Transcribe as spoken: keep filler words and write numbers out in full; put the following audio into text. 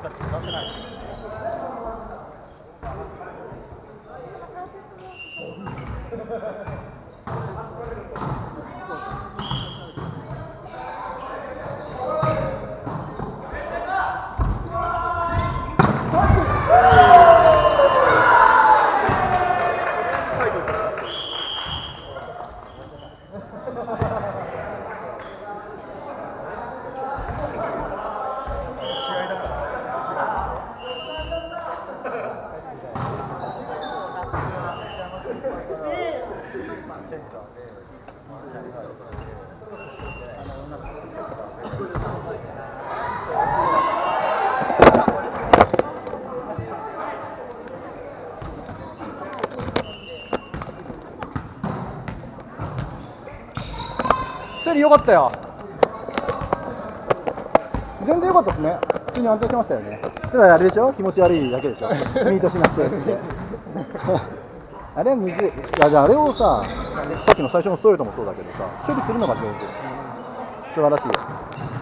セリ良かったよ。全然良かったですね。普通に安定してましたよね。ただあれでしょ、気持ち悪いだけでしょ。ミートしなくてやつで。あれはむずい。いや、じゃああれをさ、さっきの最初のストレートもそうだけどさ、処理するのが上手。素晴らしいよ。